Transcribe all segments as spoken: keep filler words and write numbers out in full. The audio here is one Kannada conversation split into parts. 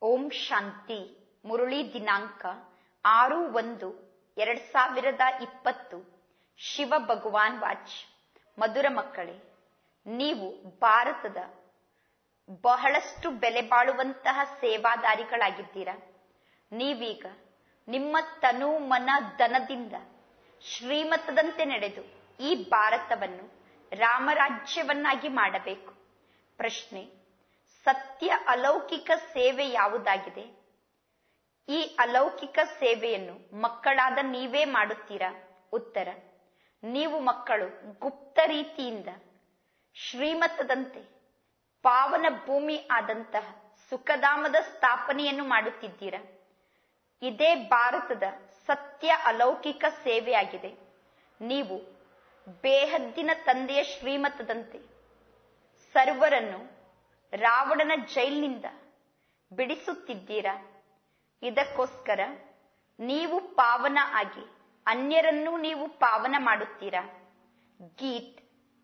ಓಂ ಶಾಂತಿ. ಮುರುಳಿ ದಿನಾಂಕ ಆರು ಒಂದು ಎರಡ್ ಸಾವಿರದ ಇಪ್ಪತ್ತು. ಶಿವ ಭಗವಾನ್ ವಾಚ್. ಮಧುರ ಮಕ್ಕಳೇ, ನೀವು ಭಾರತದ ಬಹಳಷ್ಟು ಬೆಲೆ ಬಾಳುವಂತಹ ಸೇವಾದಾರಿಗಳಾಗಿದ್ದೀರಾ. ನೀವೀಗ ನಿಮ್ಮ ತನು ಮನ ಧನದಿಂದ ಶ್ರೀಮತದಂತೆ ನಡೆದು ಈ ಭಾರತವನ್ನು ರಾಮರಾಜ್ಯವನ್ನಾಗಿ ಮಾಡಬೇಕು. ಪ್ರಶ್ನೆ: ಸತ್ಯ ಅಲೌಕಿಕ ಸೇವೆ ಯಾವುದಾಗಿದೆ? ಈ ಅಲೌಕಿಕ ಸೇವೆಯನ್ನು ಮಕ್ಕಳಾದ ನೀವೇ ಮಾಡುತ್ತೀರಾ? ಉತ್ತರ: ನೀವು ಮಕ್ಕಳು ಗುಪ್ತ ರೀತಿಯಿಂದ ಶ್ರೀಮತದಂತೆ ಪಾವನ ಭೂಮಿ ಆದಂತಹ ಸುಖಧಾಮದ ಸ್ಥಾಪನೆಯನ್ನು ಮಾಡುತ್ತಿದ್ದೀರಾ. ಇದೇ ಭಾರತದ ಸತ್ಯ ಅಲೌಕಿಕ ಸೇವೆಯಾಗಿದೆ. ನೀವು ಬೇಹದ್ದಿನ ತಂದೆಯ ಶ್ರೀಮತದಂತೆ ಸರ್ವರನ್ನು ರಾವಣನ ಜೈಲಿನಿಂದ ಬಿಡಿಸುತ್ತಿದ್ದೀರಾ. ಇದಕ್ಕೋಸ್ಕರ ನೀವು ಪಾವನ ಆಗಿ ಅನ್ಯರನ್ನೂ ನೀವು ಪಾವನ ಮಾಡುತ್ತೀರಾ. ಗೀತ್: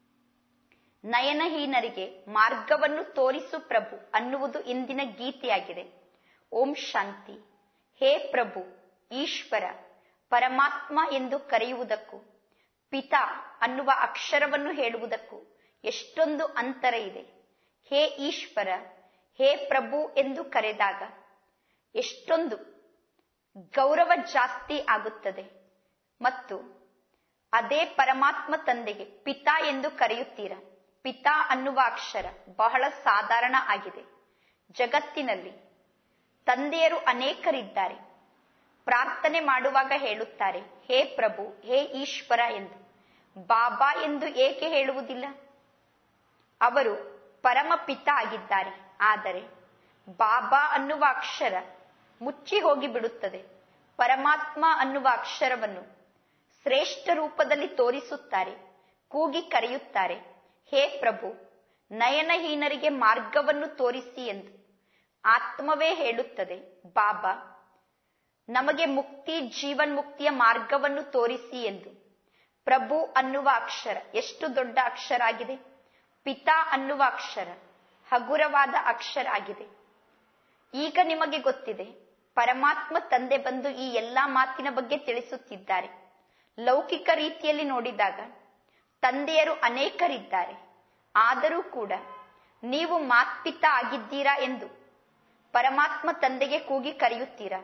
ನಯನಹೀನರಿಗೆ ಮಾರ್ಗವನ್ನು ತೋರಿಸು ಪ್ರಭು ಅನ್ನುವುದು ಇಂದಿನ ಗೀತೆಯಾಗಿದೆ. ಓಂ ಶಾಂತಿ. ಹೇ ಪ್ರಭು, ಈಶ್ವರ, ಪರಮಾತ್ಮ ಎಂದು ಕರೆಯುವುದಕ್ಕೂ ಪಿತಾ ಅನ್ನುವ ಅಕ್ಷರವನ್ನು ಹೇಳುವುದಕ್ಕೂ ಎಷ್ಟೊಂದು ಅಂತರ ಇದೆ. ಹೇ ಈಶ್ವರ, ಹೇ ಪ್ರಭು ಎಂದು ಕರೆದಾಗ ಎಷ್ಟೊಂದು ಗೌರವ ಜಾಸ್ತಿ ಆಗುತ್ತದೆ. ಮತ್ತು ಅದೇ ಪರಮಾತ್ಮ ತಂದೆಗೆ ಪಿತಾ ಎಂದು ಕರೆಯುತ್ತೀರಾ. ಪಿತಾ ಅನ್ನುವ ಅಕ್ಷರ ಬಹಳ ಸಾಧಾರಣ ಆಗಿದೆ. ಜಗತ್ತಿನಲ್ಲಿ ತಂದೆಯರು ಅನೇಕರಿದ್ದಾರೆ. ಪ್ರಾರ್ಥನೆ ಮಾಡುವಾಗ ಹೇಳುತ್ತಾರೆ ಹೇ ಪ್ರಭು, ಹೇ ಈಶ್ವರ ಎಂದು. ಬಾಬಾ ಎಂದು ಏಕೆ ಹೇಳುವುದಿಲ್ಲ? ಅವರು ಪರಮ ಪಿತಾ ಆಗಿದ್ದಾರೆ. ಆದರೆ ಬಾಬಾ ಅನ್ನುವ ಅಕ್ಷರ ಮುಚ್ಚಿ ಹೋಗಿ ಬಿಡುತ್ತದೆ. ಪರಮಾತ್ಮ ಅನ್ನುವ ಅಕ್ಷರವನ್ನು ಶ್ರೇಷ್ಠ ರೂಪದಲ್ಲಿ ತೋರಿಸುತ್ತಾರೆ. ಕೂಗಿ ಕರೆಯುತ್ತಾರೆ ಹೇ ಪ್ರಭು, ನಯನಹೀನರಿಗೆ ಮಾರ್ಗವನ್ನು ತೋರಿಸಿ ಎಂದು. ಆತ್ಮವೇ ಹೇಳುತ್ತದೆ ಬಾಬಾ, ನಮಗೆ ಮುಕ್ತಿ ಜೀವನ್ಮುಕ್ತಿಯ ಮಾರ್ಗವನ್ನು ತೋರಿಸಿ ಎಂದು. ಪ್ರಭು ಅನ್ನುವ ಅಕ್ಷರ ಎಷ್ಟು ದೊಡ್ಡ ಅಕ್ಷರ ಆಗಿದೆ. ಪಿತಾ ಅನ್ನುವ ಅಕ್ಷರ ಹಗುರವಾದ ಅಕ್ಷರ ಆಗಿದೆ. ಈಗ ನಿಮಗೆ ಗೊತ್ತಿದೆ, ಪರಮಾತ್ಮ ತಂದೆ ಬಂದು ಈ ಎಲ್ಲಾ ಮಾತಿನ ಬಗ್ಗೆ ತಿಳಿಸುತ್ತಿದ್ದಾರೆ. ಲೌಕಿಕ ರೀತಿಯಲ್ಲಿ ನೋಡಿದಾಗ ತಂದೆಯರು ಅನೇಕರಿದ್ದಾರೆ. ಆದರೂ ಕೂಡ ನೀವು ಮಾತ್ಪಿತಾ ಆಗಿದ್ದೀರಾ ಎಂದು ಪರಮಾತ್ಮ ತಂದೆಗೆ ಕೂಗಿ ಕರೆಯುತ್ತೀರಾ.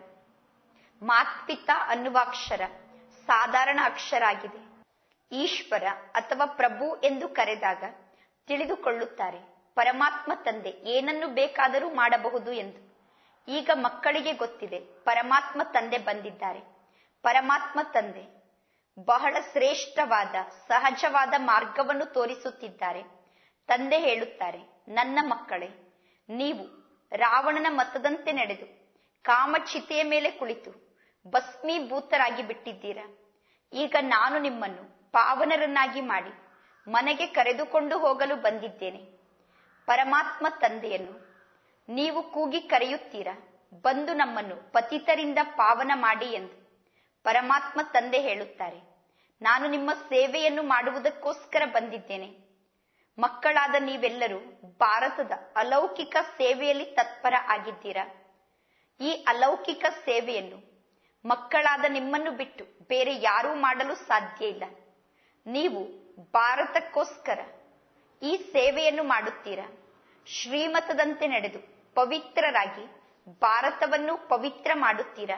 ಮಾತ್ಪಿತಾ ಅನ್ನುವ ಅಕ್ಷರ ಸಾಧಾರಣ ಅಕ್ಷರ ಆಗಿದೆ. ಈಶ್ವರ ಅಥವಾ ಪ್ರಭು ಎಂದು ಕರೆದಾಗ ತಿಳಿದುಕೊಳ್ಳುತ್ತಾರೆ ಪರಮಾತ್ಮ ತಂದೆ ಏನನ್ನು ಬೇಕಾದರೂ ಮಾಡಬಹುದು ಎಂದು. ಈಗ ಮಕ್ಕಳಿಗೆ ಗೊತ್ತಿದೆ ಪರಮಾತ್ಮ ತಂದೆ ಬಂದಿದ್ದಾರೆ. ಪರಮಾತ್ಮ ತಂದೆ ಬಹಳ ಶ್ರೇಷ್ಠವಾದ ಸಹಜವಾದ ಮಾರ್ಗವನ್ನು ತೋರಿಸುತ್ತಿದ್ದಾರೆ. ತಂದೆ ಹೇಳುತ್ತಾರೆ, ನನ್ನ ಮಕ್ಕಳೇ, ನೀವು ರಾವಣನ ಮತದಂತೆ ನಡೆದು ಕಾಮಚಿತೆಯ ಮೇಲೆ ಕುಳಿತು ಭಸ್ಮೀಭೂತರಾಗಿ ಬಿಟ್ಟಿದ್ದೀರಾ. ಈಗ ನಾನು ನಿಮ್ಮನ್ನು ಪಾವನರನ್ನಾಗಿ ಮಾಡಿ ಮನೆಗೆ ಕರೆದುಕೊಂಡು ಹೋಗಲು ಬಂದಿದ್ದೇನೆ. ಪರಮಾತ್ಮ ತಂದೆಯನ್ನು ನೀವು ಕೂಗಿ ಕರೆಯುತ್ತೀರಾ, ಬಂದು ನಮ್ಮನ್ನು ಪತಿತರಿಂದ ಪಾವನ ಮಾಡಿ ಎಂದು. ಪರಮಾತ್ಮ ತಂದೆ ಹೇಳುತ್ತಾರೆ, ನಾನು ನಿಮ್ಮ ಸೇವೆಯನ್ನು ಮಾಡುವುದಕ್ಕೋಸ್ಕರ ಬಂದಿದ್ದೇನೆ. ಮಕ್ಕಳಾದ ನೀವೆಲ್ಲರೂ ಭಾರತದ ಅಲೌಕಿಕ ಸೇವೆಯಲ್ಲಿ ತತ್ಪರ ಆಗಿದ್ದೀರಾ. ಈ ಅಲೌಕಿಕ ಸೇವೆಯನ್ನು ಮಕ್ಕಳಾದ ನಿಮ್ಮನ್ನು ಬಿಟ್ಟು ಬೇರೆ ಯಾರೂ ಮಾಡಲು ಸಾಧ್ಯ ಇಲ್ಲ. ನೀವು ಭಾರತಕ್ಕೋಸ್ಕರ ಈ ಸೇವೆಯನ್ನು ಮಾಡುತ್ತೀರಾ. ಶ್ರೀಮತದಂತೆ ನಡೆದು ಪವಿತ್ರರಾಗಿ ಭಾರತವನ್ನು ಪವಿತ್ರ ಮಾಡುತ್ತೀರಾ.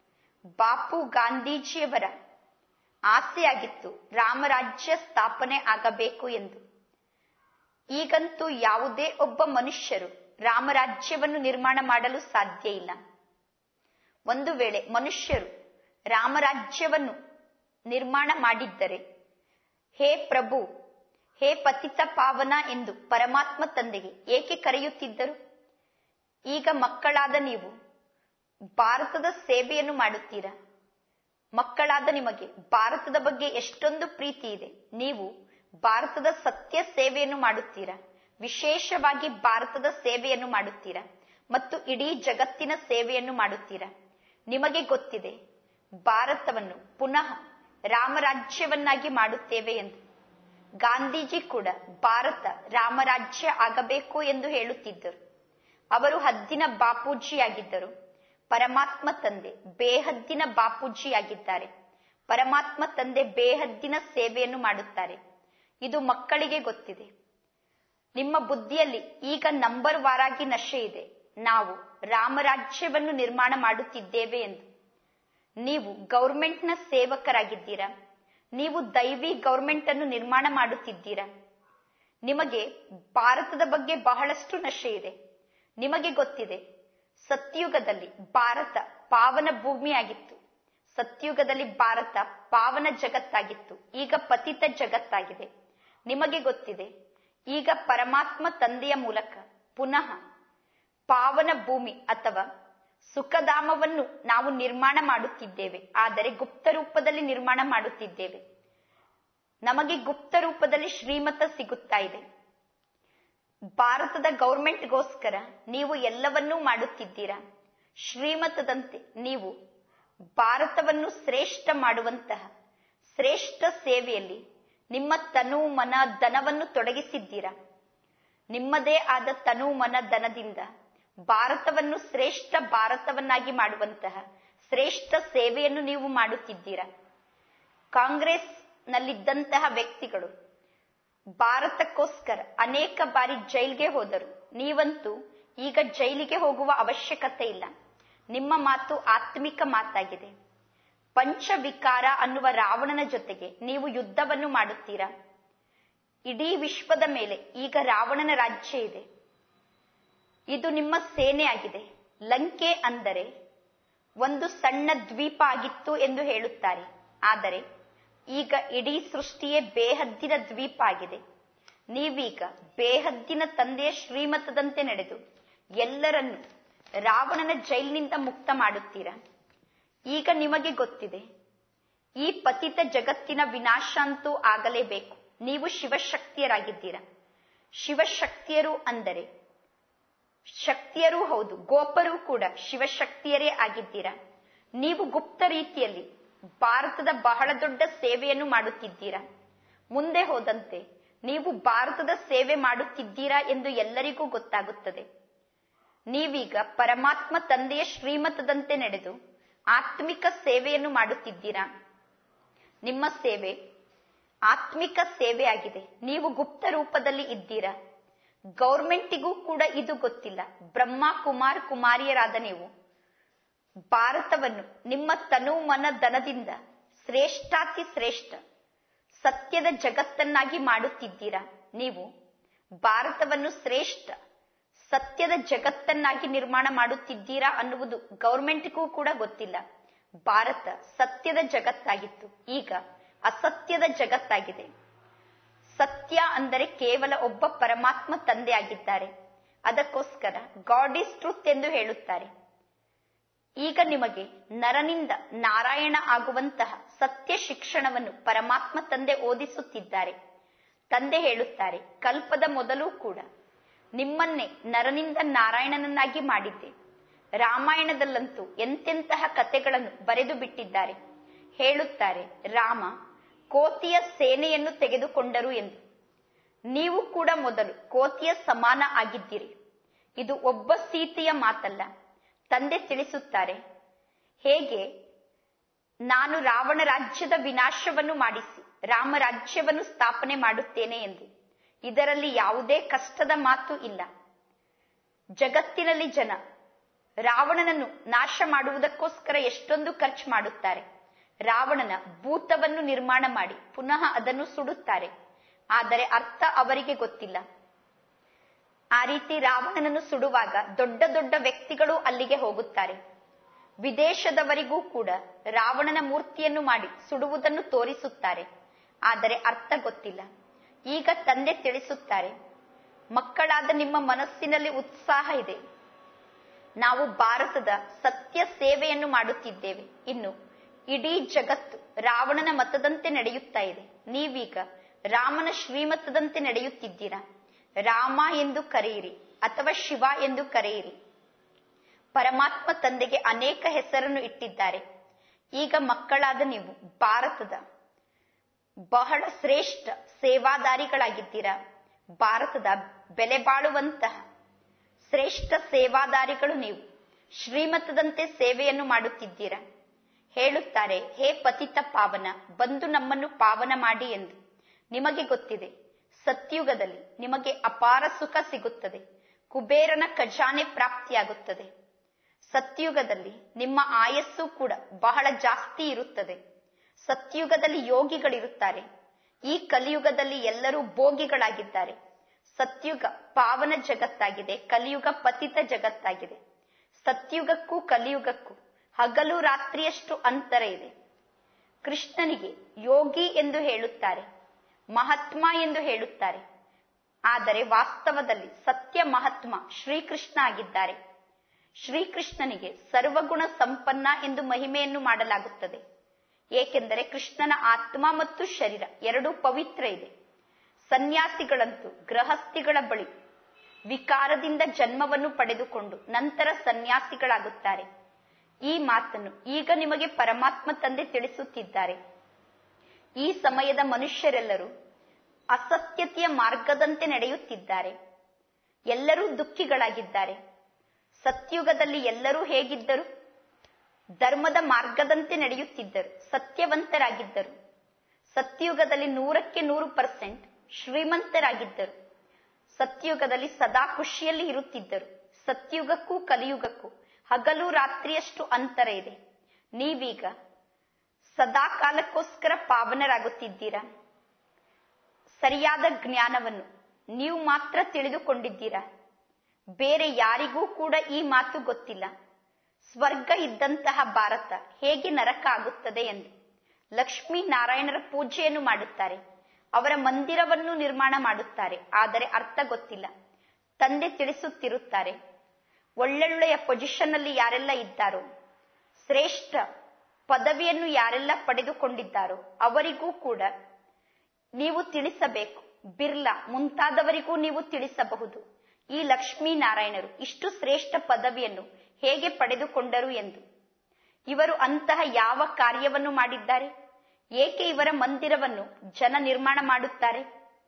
ಬಾಪು ಗಾಂಧೀಜಿಯವರ ಆಸೆಯಾಗಿತ್ತು ರಾಮರಾಜ್ಯ ಸ್ಥಾಪನೆ ಆಗಬೇಕು ಎಂದು. ಈಗಂತೂ ಯಾವುದೇ ಒಬ್ಬ ಮನುಷ್ಯರು ರಾಮರಾಜ್ಯವನ್ನು ನಿರ್ಮಾಣ ಮಾಡಲು ಸಾಧ್ಯ ಇಲ್ಲ. ಒಂದು ವೇಳೆ ಮನುಷ್ಯರು ರಾಮರಾಜ್ಯವನ್ನು ನಿರ್ಮಾಣ ಮಾಡಿದ್ದರೆ ಹೇ ಪ್ರಭು, ಹೇ ಪತಿತ ಪಾವನ ಎಂದು ಪರಮಾತ್ಮ ತಂದೆಗೆ ಏಕೆ ಕರೆಯುತ್ತಿದ್ದರು? ಈಗ ಮಕ್ಕಳಾದ ನೀವು ಭಾರತದ ಸೇವೆಯನ್ನು ಮಾಡುತ್ತೀರಾ. ಮಕ್ಕಳಾದ ನಿಮಗೆ ಭಾರತದ ಬಗ್ಗೆ ಎಷ್ಟೊಂದು ಪ್ರೀತಿ ಇದೆ. ನೀವು ಭಾರತದ ಸತ್ಯ ಸೇವೆಯನ್ನು ಮಾಡುತ್ತೀರಾ. ವಿಶೇಷವಾಗಿ ಭಾರತದ ಸೇವೆಯನ್ನು ಮಾಡುತ್ತೀರಾ ಮತ್ತು ಇಡೀ ಜಗತ್ತಿನ ಸೇವೆಯನ್ನು ಮಾಡುತ್ತೀರಾ. ನಿಮಗೆ ಗೊತ್ತಿದೆ ಭಾರತವನ್ನು ಪುನಃ ರಾಮರಾಜ್ಯವನ್ನಾಗಿ ಮಾಡುತ್ತೇವೆ ಎಂದು. ಗಾಂಧೀಜಿ ಕೂಡ ಭಾರತ ರಾಮರಾಜ್ಯ ಆಗಬೇಕು ಎಂದು ಹೇಳುತ್ತಿದ್ದರು. ಅವರು ಹದ್ದಿನ ಬಾಪೂಜಿಯಾಗಿದ್ದರು. ಪರಮಾತ್ಮ ತಂದೆ ಬೇಹದ್ದಿನ ಬಾಪೂಜಿಯಾಗಿದ್ದಾರೆ. ಪರಮಾತ್ಮ ತಂದೆ ಬೇಹದ್ದಿನ ಸೇವೆಯನ್ನು ಮಾಡುತ್ತಾರೆ. ಇದು ಮಕ್ಕಳಿಗೆ ಗೊತ್ತಿದೆ. ನಿಮ್ಮ ಬುದ್ಧಿಯಲ್ಲಿ ಈಗ ನಂಬರ್ ವಾರಾಗಿ ನಶೆ ಇದೆ. ನಾವು ರಾಮರಾಜ್ಯವನ್ನು ನಿರ್ಮಾಣ ಮಾಡುತ್ತಿದ್ದೇವೆ ಎಂದು. ನೀವು ಗೌರ್ಮೆಂಟ್ನ ಸೇವಕರಾಗಿದ್ದೀರಾ. ನೀವು ದೈವಿ ಗೌರ್ಮೆಂಟ್ ಅನ್ನು ನಿರ್ಮಾಣ ಮಾಡುತ್ತಿದ್ದೀರಾ. ನಿಮಗೆ ಭಾರತದ ಬಗ್ಗೆ ಬಹಳಷ್ಟು ನಶೆ ಇದೆ. ನಿಮಗೆ ಗೊತ್ತಿದೆ, ಸತ್ಯುಗದಲ್ಲಿ ಭಾರತ ಪಾವನ ಭೂಮಿಯಾಗಿತ್ತು. ಸತ್ಯುಗದಲ್ಲಿ ಭಾರತ ಪಾವನ ಜಗತ್ತಾಗಿತ್ತು. ಈಗ ಪತಿತ ಜಗತ್ತಾಗಿದೆ. ನಿಮಗೆ ಗೊತ್ತಿದೆ, ಈಗ ಪರಮಾತ್ಮ ತಂದೆಯ ಮೂಲಕ ಪುನಃ ಪಾವನ ಭೂಮಿ ಅಥವಾ ಸುಖಧಾಮವನ್ನು ನಾವು ನಿರ್ಮಾಣ ಮಾಡುತ್ತಿದ್ದೇವೆ. ಆದರೆ ಗುಪ್ತ ರೂಪದಲ್ಲಿ ನಿರ್ಮಾಣ ಮಾಡುತ್ತಿದ್ದೇವೆ. ನಮಗೆ ಗುಪ್ತ ರೂಪದಲ್ಲಿ ಶ್ರೀಮತ ಸಿಗುತ್ತಾ ಇದೆ. ಭಾರತದ ಗೌರ್ಮೆಂಟ್ಗೋಸ್ಕರ ನೀವು ಎಲ್ಲವನ್ನೂ ಮಾಡುತ್ತಿದ್ದೀರಾ. ಶ್ರೀಮತದಂತೆ ನೀವು ಭಾರತವನ್ನು ಶ್ರೇಷ್ಠ ಮಾಡುವಂತಹ ಶ್ರೇಷ್ಠ ಸೇವೆಯಲ್ಲಿ ನಿಮ್ಮ ತನು ಮನ ಧನವನ್ನು ತೊಡಗಿಸಿದ್ದೀರಾ. ನಿಮ್ಮದೇ ಆದ ತನು ಮನ ಧನದಿಂದ ಭಾರತವನ್ನು ಶ್ರೇಷ್ಠ ಭಾರತವನ್ನಾಗಿ ಮಾಡುವಂತಹ ಶ್ರೇಷ್ಠ ಸೇವೆಯನ್ನು ನೀವು ಮಾಡುತ್ತಿದ್ದೀರಾ. ಕಾಂಗ್ರೆಸ್ ನಲ್ಲಿದ್ದಂತಹ ವ್ಯಕ್ತಿಗಳು ಭಾರತಕ್ಕೋಸ್ಕರ ಅನೇಕ ಬಾರಿ ಜೈಲಿಗೆ ಹೋದರು. ನೀವಂತೂ ಈಗ ಜೈಲಿಗೆ ಹೋಗುವ ಅವಶ್ಯಕತೆ ಇಲ್ಲ. ನಿಮ್ಮ ಮಾತು ಆತ್ಮಿಕ ಮಾತಾಗಿದೆ. ಪಂಚವಿಕಾರ ಅನ್ನುವ ರಾವಣನ ಜೊತೆಗೆ ನೀವು ಯುದ್ಧವನ್ನು ಮಾಡುತ್ತೀರಾ. ಇಡೀ ವಿಶ್ವದ ಮೇಲೆ ಈಗ ರಾವಣನ ರಾಜ್ಯ ಇದೆ. ಇದು ನಿಮ್ಮ ಸೇನೆ ಆಗಿದೆ. ಲಂಕೆ ಅಂದರೆ ಒಂದು ಸಣ್ಣ ದ್ವೀಪ ಆಗಿತ್ತು ಎಂದು ಹೇಳುತ್ತಾರೆ. ಆದರೆ ಈಗ ಇಡೀ ಸೃಷ್ಟಿಯೇ ಬೇಹದ್ದಿನ ದ್ವೀಪ ಆಗಿದೆ. ನೀವೀಗ ಬೇಹದ್ದಿನ ತಂದೆಯ ಶ್ರೀಮತದಂತೆ ನಡೆದು ಎಲ್ಲರನ್ನೂ ರಾವಣನ ಜೈಲಿನಿಂದ ಮುಕ್ತ ಮಾಡುತ್ತೀರಾ. ಈಗ ನಿಮಗೆ ಗೊತ್ತಿದೆ, ಈ ಪತಿತ ಜಗತ್ತಿನ ವಿನಾಶ ಅಂತೂ ಆಗಲೇಬೇಕು. ನೀವು ಶಿವಶಕ್ತಿಯರಾಗಿದ್ದೀರಾ. ಶಿವಶಕ್ತಿಯರು ಅಂದರೆ ಶಕ್ತಿಯರೂ ಹೌದು, ಗೋಪರೂ ಕೂಡ ಶಿವಶಕ್ತಿಯರೇ ಆಗಿದ್ದೀರಾ. ನೀವು ಗುಪ್ತ ರೀತಿಯಲ್ಲಿ ಭಾರತದ ಬಹಳ ದೊಡ್ಡ ಸೇವೆಯನ್ನು ಮಾಡುತ್ತಿದ್ದೀರಾ. ಮುಂದೆ ಹೋದಂತೆ ನೀವು ಭಾರತದ ಸೇವೆ ಮಾಡುತ್ತಿದ್ದೀರಾ ಎಂದು ಎಲ್ಲರಿಗೂ ಗೊತ್ತಾಗುತ್ತದೆ. ನೀವೀಗ ಪರಮಾತ್ಮ ತಂದೆಯ ಶ್ರೀಮತದಂತೆ ನಡೆದು ಆತ್ಮಿಕ ಸೇವೆಯನ್ನು ಮಾಡುತ್ತಿದ್ದೀರಾ. ನಿಮ್ಮ ಸೇವೆ ಆತ್ಮಿಕ ಸೇವೆ ಆಗಿದೆ. ನೀವು ಗುಪ್ತ ರೂಪದಲ್ಲಿ ಇದ್ದೀರಾ. ಗೌರ್ಮೆಂಟಿಗೂ ಕೂಡ ಇದು ಗೊತ್ತಿಲ್ಲ. ಬ್ರಹ್ಮ ಕುಮಾರ್ ಕುಮಾರಿಯರಾದ ನೀವು ಭಾರತವನ್ನು ನಿಮ್ಮ ತನು ಮನ ಧನದಿಂದ ಶ್ರೇಷ್ಠಾತಿ ಶ್ರೇಷ್ಠ ಸತ್ಯದ ಜಗತ್ತನ್ನಾಗಿ ಮಾಡುತ್ತಿದ್ದೀರಾ. ನೀವು ಭಾರತವನ್ನು ಶ್ರೇಷ್ಠ ಸತ್ಯದ ಜಗತ್ತನ್ನಾಗಿ ನಿರ್ಮಾಣ ಮಾಡುತ್ತಿದ್ದೀರಾ ಅನ್ನುವುದು ಗೌರ್ಮೆಂಟ್ಗೂ ಕೂಡ ಗೊತ್ತಿಲ್ಲ. ಭಾರತ ಸತ್ಯದ ಜಗತ್ತಾಗಿತ್ತು, ಈಗ ಅಸತ್ಯದ ಜಗತ್ತಾಗಿದೆ. ಸತ್ಯ ಅಂದರೆ ಕೇವಲ ಒಬ್ಬ ಪರಮಾತ್ಮ ತಂದೆ ಆಗಿದ್ದಾರೆ. ಅದಕ್ಕೋಸ್ಕರ ಗಾಡ್ ಈಸ್ ಟ್ರುತ್ ಎಂದು ಹೇಳುತ್ತಾರೆ. ಈಗ ನಿಮಗೆ ನರನಿಂದ ನಾರಾಯಣ ಆಗುವಂತಹ ಸತ್ಯ ಶಿಕ್ಷಣವನ್ನು ಪರಮಾತ್ಮ ತಂದೆ ಓದಿಸುತ್ತಿದ್ದಾರೆ. ತಂದೆ ಹೇಳುತ್ತಾರೆ, ಕಲ್ಪದ ಮೊದಲು ಕೂಡ ನಿಮ್ಮನ್ನೇ ನರನಿಂದ ನಾರಾಯಣನನ್ನಾಗಿ ಮಾಡಿದ್ದೆ. ರಾಮಾಯಣದಲ್ಲಂತೂ ಎಂತೆಂತಹ ಕಥೆಗಳನ್ನು ಬರೆದು ಬಿಟ್ಟಿದ್ದಾರೆ. ಹೇಳುತ್ತಾರೆ, ರಾಮ ಕೋತಿಯ ಸೇನೆಯನ್ನು ತೆಗೆದುಕೊಂಡರು ಎಂದು. ನೀವು ಕೂಡ ಮೊದಲು ಕೋತಿಯ ಸಮಾನ ಆಗಿದ್ದೀರಿ. ಇದು ಒಬ್ಬ ಸೀತೆಯ ಮಾತಲ್ಲ. ತಂದೆ ತಿಳಿಸುತ್ತಾರೆ, ಹೇಗೆ ನಾನು ರಾವಣ ರಾಜ್ಯದ ವಿನಾಶವನ್ನು ಮಾಡಿಸಿ ರಾಮ ರಾಜ್ಯವನ್ನು ಸ್ಥಾಪನೆ ಮಾಡುತ್ತೇನೆ ಎಂದು. ಇದರಲ್ಲಿ ಯಾವುದೇ ಕಷ್ಟದ ಮಾತು ಇಲ್ಲ. ಜಗತ್ತಿನಲ್ಲಿ ಜನ ರಾವಣನನ್ನು ನಾಶ ಮಾಡುವುದಕ್ಕೋಸ್ಕರ ಎಷ್ಟೊಂದು ಖರ್ಚು ಮಾಡುತ್ತಾರೆ. ರಾವಣನ ಭೂತವನ್ನು ನಿರ್ಮಾಣ ಮಾಡಿ ಪುನಃ ಅದನ್ನು ಸುಡುತ್ತಾರೆ. ಆದರೆ ಅರ್ಥ ಅವರಿಗೆ ಗೊತ್ತಿಲ್ಲ. ಆ ರೀತಿ ರಾವಣನನ್ನು ಸುಡುವಾಗ ದೊಡ್ಡ ದೊಡ್ಡ ವ್ಯಕ್ತಿಗಳು ಅಲ್ಲಿಗೆ ಹೋಗುತ್ತಾರೆ. ವಿದೇಶದವರಿಗೂ ಕೂಡ ರಾವಣನ ಮೂರ್ತಿಯನ್ನು ಮಾಡಿ ಸುಡುವುದನ್ನು ತೋರಿಸುತ್ತಾರೆ. ಆದರೆ ಅರ್ಥ ಗೊತ್ತಿಲ್ಲ. ಈಗ ತಂದೆ ತಿಳಿಸುತ್ತಾರೆ, ಮಕ್ಕಳಾದ ನಿಮ್ಮ ಮನಸ್ಸಿನಲ್ಲಿ ಉತ್ಸಾಹ ಇದೆ. ನಾವು ಭಾರತದ ಸತ್ಯ ಸೇವೆಯನ್ನು ಮಾಡುತ್ತಿದ್ದೇವೆ. ಇನ್ನು ಇಡೀ ಜಗತ್ತು ರಾವಣನ ಮತದಂತೆ ನಡೆಯುತ್ತಾ ಇದೆ. ನೀವೀಗ ರಾಮನ ಶ್ರೀಮತದಂತೆ ನಡೆಯುತ್ತಿದ್ದೀರಾ. ರಾಮ ಎಂದು ಕರೆಯಿರಿ ಅಥವಾ ಶಿವ ಎಂದು ಕರೆಯಿರಿ. ಪರಮಾತ್ಮ ತಂದೆಗೆ ಅನೇಕ ಹೆಸರನ್ನು ಇಟ್ಟಿದ್ದಾರೆ. ಈಗ ಮಕ್ಕಳಾದ ನೀವು ಭಾರತದ ಬಹಳ ಶ್ರೇಷ್ಠ ಸೇವಾದಾರಿಗಳಾಗಿದ್ದೀರಾ. ಭಾರತದ ಬೆಲೆ ಬಾಳುವಂತಹ ಶ್ರೇಷ್ಠ ಸೇವಾದಾರಿಗಳು ನೀವು. ಶ್ರೀಮತದಂತೆ ಸೇವೆಯನ್ನು ಮಾಡುತ್ತಿದ್ದೀರಾ. ಹೇಳುತ್ತಾರೆ, ಹೇ ಪತಿತ ಪಾವನ, ಬಂದು ನಮ್ಮನ್ನು ಪಾವನ ಮಾಡಿ ಎಂದು. ನಿಮಗೆ ಗೊತ್ತಿದೆ, ಸತ್ಯುಗದಲ್ಲಿ ನಿಮಗೆ ಅಪಾರ ಸುಖ ಸಿಗುತ್ತದೆ. ಕುಬೇರನ ಖಜಾನೆ ಪ್ರಾಪ್ತಿಯಾಗುತ್ತದೆ. ಸತ್ಯುಗದಲ್ಲಿ ನಿಮ್ಮ ಆಯಸ್ಸು ಕೂಡ ಬಹಳ ಜಾಸ್ತಿ ಇರುತ್ತದೆ. ಸತ್ಯುಗದಲ್ಲಿ ಯೋಗಿಗಳಿರುತ್ತಾರೆ. ಈ ಕಲಿಯುಗದಲ್ಲಿ ಎಲ್ಲರೂ ಭೋಗಿಗಳಾಗಿದ್ದಾರೆ. ಸತ್ಯುಗ ಪಾವನ ಜಗತ್ತಾಗಿದೆ, ಕಲಿಯುಗ ಪತಿತ ಜಗತ್ತಾಗಿದೆ. ಸತ್ಯುಗಕ್ಕೂ ಕಲಿಯುಗಕ್ಕೂ ಹಗಲು ರಾತ್ರಿಯಷ್ಟು ಅಂತರ ಇದೆ. ಕೃಷ್ಣನಿಗೆ ಯೋಗಿ ಎಂದು ಹೇಳುತ್ತಾರೆ, ಮಹಾತ್ಮ ಎಂದು ಹೇಳುತ್ತಾರೆ. ಆದರೆ ವಾಸ್ತವದಲ್ಲಿ ಸತ್ಯ ಮಹಾತ್ಮ ಶ್ರೀಕೃಷ್ಣ ಆಗಿದ್ದಾರೆ. ಶ್ರೀಕೃಷ್ಣನಿಗೆ ಸರ್ವಗುಣ ಸಂಪನ್ನ ಎಂದು ಮಹಿಮೆಯನ್ನು ಮಾಡಲಾಗುತ್ತದೆ. ಏಕೆಂದರೆ ಕೃಷ್ಣನ ಆತ್ಮ ಮತ್ತು ಶರೀರ ಎರಡೂ ಪವಿತ್ರ ಇದೆ. ಸನ್ಯಾಸಿಗಳಂತೂ ಗೃಹಸ್ಥಿಗಳ ಬಳಿ ವಿಕಾರದಿಂದ ಜನ್ಮವನ್ನು ಪಡೆದುಕೊಂಡು ನಂತರ ಸನ್ಯಾಸಿಗಳಾಗುತ್ತಾರೆ. ಈ ಮಾತನ್ನು ಈಗ ನಿಮಗೆ ಪರಮಾತ್ಮ ತಂದೆ ತಿಳಿಸುತ್ತಿದ್ದಾರೆ. ಈ ಸಮಯದ ಮನುಷ್ಯರೆಲ್ಲರೂ ಅಸತ್ಯತೆಯ ಮಾರ್ಗದಂತೆ ನಡೆಯುತ್ತಿದ್ದಾರೆ. ಎಲ್ಲರೂ ದುಃಖಿಗಳಾಗಿದ್ದಾರೆ. ಸತ್ಯುಗದಲ್ಲಿ ಎಲ್ಲರೂ ಹೇಗಿದ್ದರು? ಧರ್ಮದ ಮಾರ್ಗದಂತೆ ನಡೆಯುತ್ತಿದ್ದರು, ಸತ್ಯವಂತರಾಗಿದ್ದರು. ಸತ್ಯುಗದಲ್ಲಿ ನೂರಕ್ಕೆ ನೂರು ಪರ್ಸೆಂಟ್ ಶ್ರೀಮಂತರಾಗಿದ್ದರು. ಸತ್ಯುಗದಲ್ಲಿ ಸದಾ ಖುಷಿಯಲ್ಲಿ ಇರುತ್ತಿದ್ದರು. ಸತ್ಯುಗಕ್ಕೂ ಕಲಿಯುಗಕ್ಕೂ ಹಗಲು ರಾತ್ರಿಯಷ್ಟು ಅಂತರ ಇದೆ. ನೀವೀಗ ಸದಾ ಕಾಲಕ್ಕೋಸ್ಕರ ಪಾವನರಾಗುತ್ತಿದ್ದೀರಾ. ಸರಿಯಾದ ಜ್ಞಾನವನ್ನು ನೀವು ಮಾತ್ರ ತಿಳಿದುಕೊಂಡಿದ್ದೀರಾ. ಬೇರೆ ಯಾರಿಗೂ ಕೂಡ ಈ ಮಾತು ಗೊತ್ತಿಲ್ಲ. ಸ್ವರ್ಗ ಇದ್ದಂತಹ ಭಾರತ ಹೇಗೆ ನರಕ ಆಗುತ್ತದೆ ಎಂದು. ಲಕ್ಷ್ಮೀ ನಾರಾಯಣರ ಪೂಜೆಯನ್ನು ಮಾಡುತ್ತಾರೆ, ಅವರ ಮಂದಿರವನ್ನು ನಿರ್ಮಾಣ ಮಾಡುತ್ತಾರೆ. ಆದರೆ ಅರ್ಥ ಗೊತ್ತಿಲ್ಲ. ತಂದೆ ತಿಳಿಸುತ್ತಿರುತ್ತಾರೆ, ಒಳ್ಳೊಳ್ಳೆಯ ಪೊಸಿಷನ್ ಅಲ್ಲಿ ಯಾರೆಲ್ಲ ಇದ್ದಾರೋ, ಶ್ರೇಷ್ಠ ಪದವಿಯನ್ನು ಯಾರೆಲ್ಲ ಪಡೆದುಕೊಂಡಿದ್ದಾರೋ ಅವರಿಗೂ ಕೂಡ ನೀವು ತಿಳಿಸಬೇಕು. ಬಿರ್ಲಾ ಮುಂತಾದವರಿಗೂ ನೀವು ತಿಳಿಸಬಹುದು, ಈ ಲಕ್ಷ್ಮೀ ನಾರಾಯಣರು ಇಷ್ಟು ಶ್ರೇಷ್ಠ ಪದವಿಯನ್ನು ಹೇಗೆ ಪಡೆದುಕೊಂಡರು ಎಂದು. ಇವರು ಅಂತಹ ಯಾವ ಕಾರ್ಯವನ್ನು ಮಾಡಿದ್ದಾರೆ? ಏಕೆ ಇವರ ಮಂದಿರವನ್ನು ಜನ ನಿರ್ಮಾಣ ಮಾಡುತ್ತಾರೆ?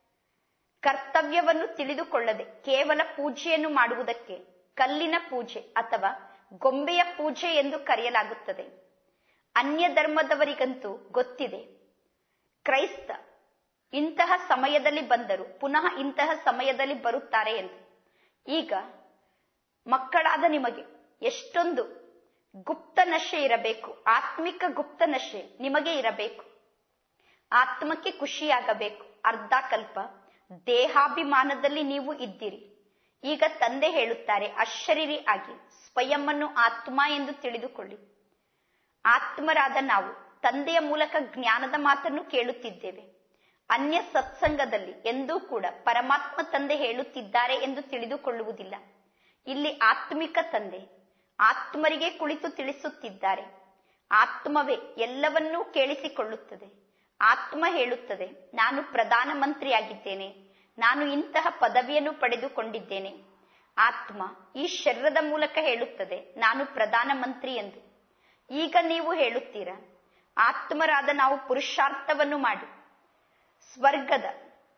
ಕರ್ತವ್ಯವನ್ನು ತಿಳಿದುಕೊಳ್ಳದೆ ಕೇವಲ ಪೂಜೆಯನ್ನು ಮಾಡುವುದಕ್ಕೆ ಕಲ್ಲಿನ ಪೂಜೆ ಅಥವಾ ಗೊಂಬೆಯ ಪೂಜೆ ಎಂದು ಕರೆಯಲಾಗುತ್ತದೆ. ಅನ್ಯ ಧರ್ಮದವರಿಗಂತೂ ಗೊತ್ತಿದೆ, ಕ್ರೈಸ್ತ ಇಂತಹ ಸಮಯದಲ್ಲಿ ಬಂದರು, ಪುನಃ ಇಂತಹ ಸಮಯದಲ್ಲಿ ಬರುತ್ತಾರೆ ಎಂದು. ಈಗ ಮಕ್ಕಳಾದ ನಿಮಗೆ ಎಷ್ಟೊಂದು ಗುಪ್ತ ನಶೆ ಇರಬೇಕು, ಆತ್ಮಿಕ ಗುಪ್ತ ನಶೆ ನಿಮಗೆ ಇರಬೇಕು. ಆತ್ಮಕ್ಕೆ ಖುಷಿಯಾಗಬೇಕು. ಅರ್ಧ ಕಲ್ಪ ದೇಹಾಭಿಮಾನದಲ್ಲಿ ನೀವು ಇದ್ದೀರಿ. ಈಗ ತಂದೆ ಹೇಳುತ್ತಾರೆ, ಅಶರೀರಿ ಆಗಿ ಸ್ವಯಂವನ್ನು ಆತ್ಮ ಎಂದು ತಿಳಿದುಕೊಳ್ಳಿ. ಆತ್ಮರಾದ ನಾವು ತಂದೆಯ ಮೂಲಕ ಜ್ಞಾನದ ಮಾತನ್ನು ಕೇಳುತ್ತಿದ್ದೇವೆ. ಅನ್ಯ ಸತ್ಸಂಗದಲ್ಲಿ ಎಂದೂ ಕೂಡ ಪರಮಾತ್ಮ ತಂದೆ ಹೇಳುತ್ತಿದ್ದಾರೆ ಎಂದು ತಿಳಿದುಕೊಳ್ಳುವುದಿಲ್ಲ. ಇಲ್ಲಿ ಆತ್ಮಿಕ ತಂದೆ ಆತ್ಮರಿಗೆ ಕುಳಿತು ತಿಳಿಸುತ್ತಿದ್ದಾರೆ. ಆತ್ಮವೇ ಎಲ್ಲವನ್ನೂ ಕೇಳಿಸಿಕೊಳ್ಳುತ್ತದೆ. ಆತ್ಮ ಹೇಳುತ್ತದೆ, ನಾನು ಪ್ರಧಾನ ಮಂತ್ರಿಯಾಗಿದ್ದೇನೆ, ನಾನು ಇಂತಹ ಪದವಿಯನ್ನು ಪಡೆದುಕೊಂಡಿದ್ದೇನೆ. ಆತ್ಮ ಈ ಶರೀರದ ಮೂಲಕ ಹೇಳುತ್ತದೆ, ನಾನು ಪ್ರಧಾನ ಮಂತ್ರಿ ಎಂದು. ಈಗ ನೀವು ಹೇಳುತ್ತೀರಾ, ಆತ್ಮರಾದ ನಾವು ಪುರುಷಾರ್ಥವನ್ನು ಮಾಡಿ ಸ್ವರ್ಗದ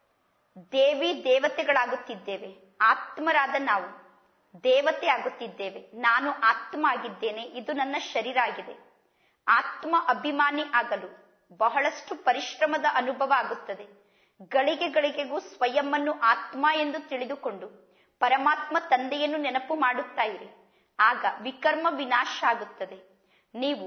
ದೇವಿ ದೇವತೆಗಳಾಗುತ್ತಿದ್ದೇವೆ. ಆತ್ಮರಾದ ನಾವು ದೇವತೆ ಆಗುತ್ತಿದ್ದೇವೆ. ನಾನು ಆತ್ಮ ಆಗಿದ್ದೇನೆ, ಇದು ನನ್ನ ಶರೀರ ಆಗಿದೆ. ಆತ್ಮ ಅಭಿಮಾನಿ ಆಗಲು ಬಹಳಷ್ಟು ಪರಿಶ್ರಮದ ಅನುಭವ ಆಗುತ್ತದೆ. ಗಳಿಗೆ ಗಳಿಗೆಗೂ ಸ್ವಯಂವನ್ನು ಆತ್ಮ ಎಂದು ತಿಳಿದುಕೊಂಡು ಪರಮಾತ್ಮ ತಂದೆಯನ್ನು ನೆನಪು ಮಾಡುತ್ತಾ ಇರಿ. ಆಗ ವಿಕರ್ಮ ವಿನಾಶ ಆಗುತ್ತದೆ. ನೀವು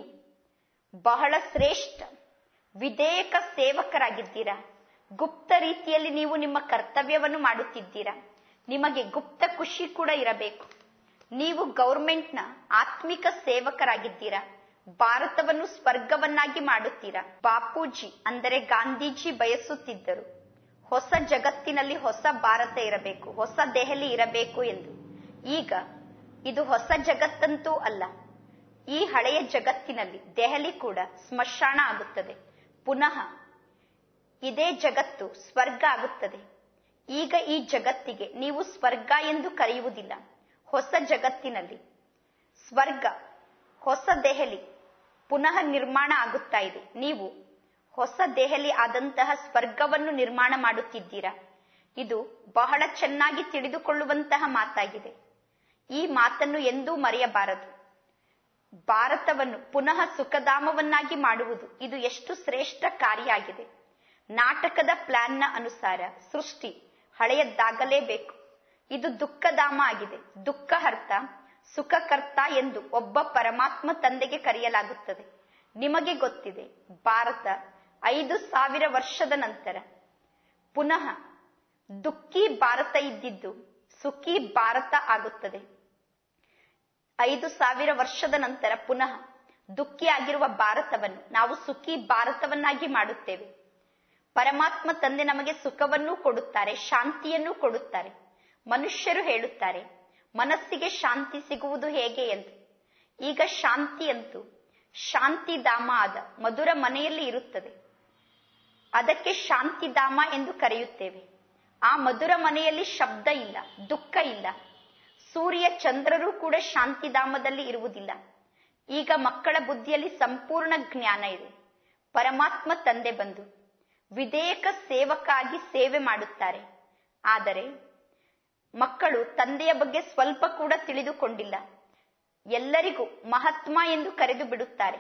ಬಹಳ ಶ್ರೇಷ್ಠ ವಿಧೇಯಕ ಸೇವಕರಾಗಿದ್ದೀರಾ. ಗುಪ್ತ ರೀತಿಯಲ್ಲಿ ನೀವು ನಿಮ್ಮ ಕರ್ತವ್ಯವನ್ನು ಮಾಡುತ್ತಿದ್ದೀರಾ. ನಿಮಗೆ ಗುಪ್ತ ಖುಷಿ ಕೂಡ ಇರಬೇಕು. ನೀವು ಗೌರ್ಮೆಂಟ್ನ ಆತ್ಮಿಕ ಸೇವಕರಾಗಿದ್ದೀರಾ. ಭಾರತವನ್ನು ಸ್ವರ್ಗವನ್ನಾಗಿ ಮಾಡುತ್ತೀರಾ. ಬಾಪೂಜಿ ಅಂದರೆ ಗಾಂಧೀಜಿ ಬಯಸುತ್ತಿದ್ದರು, ಹೊಸ ಜಗತ್ತಿನಲ್ಲಿ ಹೊಸ ಭಾರತ ಇರಬೇಕು, ಹೊಸ ದೆಹಲಿ ಇರಬೇಕು ಎಂದು. ಈಗ ಇದು ಹೊಸ ಜಗತ್ತಂತೂ ಅಲ್ಲ. ಈ ಹಳೆಯ ಜಗತ್ತಿನಲ್ಲಿ ದೆಹಲಿ ಕೂಡ ಸ್ಮಶಾನ ಆಗುತ್ತದೆ. ಪುನಃ ಇದೇ ಜಗತ್ತು ಸ್ವರ್ಗ ಆಗುತ್ತದೆ. ಈಗ ಈ ಜಗತ್ತಿಗೆ ನೀವು ಸ್ವರ್ಗ ಎಂದು ಕರೆಯುವುದಿಲ್ಲ. ಹೊಸ ಜಗತ್ತಿನಲ್ಲಿ ಸ್ವರ್ಗ, ಹೊಸ ದೆಹಲಿ ಪುನಃ ನಿರ್ಮಾಣ ಆಗುತ್ತಾ ಇದೆ. ನೀವು ಹೊಸ ದೆಹಲಿ ಆದಂತಹ ಸ್ವರ್ಗವನ್ನು ನಿರ್ಮಾಣ ಮಾಡುತ್ತಿದ್ದೀರಾ. ಇದು ಬಹಳ ಚೆನ್ನಾಗಿ ತಿಳಿದುಕೊಳ್ಳುವಂತಹ ಮಾತಾಗಿದೆ. ಈ ಮಾತನ್ನು ಎಂದೂ ಮರೆಯಬಾರದು. ಭಾರತವನ್ನು ಪುನಃ ಸುಖಧಾಮವನ್ನಾಗಿ ಮಾಡುವುದು ಇದು ಎಷ್ಟು ಶ್ರೇಷ್ಠ ಕಾರ್ಯ ಆಗಿದೆ. ನಾಟಕದ ಪ್ಲಾನ್ನ ಅನುಸಾರ ಸೃಷ್ಟಿ ಹಳೆಯದ್ದಾಗಲೇಬೇಕು. ಇದು ದುಃಖಧಾಮ ಆಗಿದೆ. ದುಃಖಹರ್ತ, ಸುಖಕರ್ತ ಎಂದು ಒಬ್ಬ ಪರಮಾತ್ಮ ತಂದೆಗೆ ಕರೆಯಲಾಗುತ್ತದೆ. ನಿಮಗೆ ಗೊತ್ತಿದೆ, ಭಾರತ ಐದು ಸಾವಿರ ವರ್ಷದ ನಂತರ ಪುನಃ ದುಃಖಿ ಭಾರತ ಇದ್ದಿದ್ದು ಸುಖಿ ಭಾರತ ಆಗುತ್ತದೆ. ಐದು ಸಾವಿರ ವರ್ಷದ ನಂತರ ಪುನಃ ದುಃಖಿ ಆಗಿರುವ ಭಾರತವನ್ನು ನಾವು ಸುಖಿ ಭಾರತವನ್ನಾಗಿ ಮಾಡುತ್ತೇವೆ. ಪರಮಾತ್ಮ ತಂದೆ ನಮಗೆ ಸುಖವನ್ನೂ ಕೊಡುತ್ತಾರೆ, ಶಾಂತಿಯನ್ನೂ ಕೊಡುತ್ತಾರೆ. ಮನುಷ್ಯರು ಹೇಳುತ್ತಾರೆ, ಮನಸ್ಸಿಗೆ ಶಾಂತಿ ಸಿಗುವುದು ಹೇಗೆ ಎಂದು. ಈಗ ಶಾಂತಿಯಂತೂ ಶಾಂತಿಧಾಮ ಆದ ಮಧುರ ಮನೆಯಲ್ಲಿ ಇರುತ್ತದೆ. ಅದಕ್ಕೆ ಶಾಂತಿಧಾಮ ಎಂದು ಕರೆಯುತ್ತೇವೆ. ಆ ಮಧುರ ಮನೆಯಲ್ಲಿ ಶಬ್ದ ಇಲ್ಲ, ದುಃಖ ಇಲ್ಲ. ಸೂರ್ಯ ಚಂದ್ರರು ಕೂಡ ಶಾಂತಿಧಾಮದಲ್ಲಿ ಇರುವುದಿಲ್ಲ. ಈಗ ಮಕ್ಕಳ ಬುದ್ಧಿಯಲ್ಲಿ ಸಂಪೂರ್ಣ ಜ್ಞಾನ ಇದೆ. ಪರಮಾತ್ಮ ತಂದೆ ಬಂದು ವಿಧೇಯಕ ಸೇವಕಾಗಿ ಸೇವೆ ಮಾಡುತ್ತಾರೆ. ಆದರೆ ಮಕ್ಕಳು ತಂದೆಯ ಬಗ್ಗೆ ಸ್ವಲ್ಪ ಕೂಡ ತಿಳಿದುಕೊಂಡಿಲ್ಲ. ಎಲ್ಲರಿಗೂ ಮಹಾತ್ಮ ಎಂದು ಕರೆದು ಬಿಡುತ್ತಾರೆ.